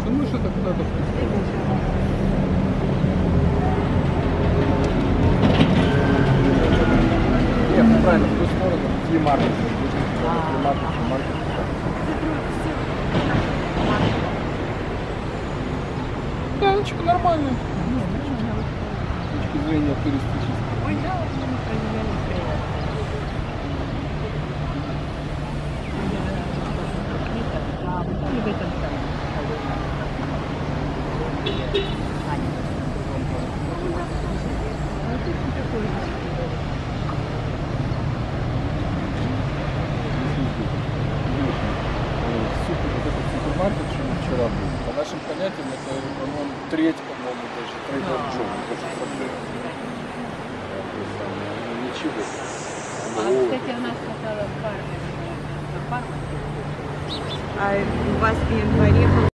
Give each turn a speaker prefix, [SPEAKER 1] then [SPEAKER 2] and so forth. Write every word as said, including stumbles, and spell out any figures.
[SPEAKER 1] думаю, что это куда-то в ту сторону. Нет, правильно, в ту сторону. Флимаркет. Флимаркет, флимаркет. Да, ну что, нормально. С точки зрения туристической.
[SPEAKER 2] Ой, да, в этом самом.
[SPEAKER 1] Супер, вот этот супермаркет, что мы вчера был, по нашим понятиям, это, по-моему, треть, по-моему, даже Трейдер Джонс, даже совсем. Ничего.
[SPEAKER 2] А, кстати, у нас попала парк.
[SPEAKER 3] А у вас в январе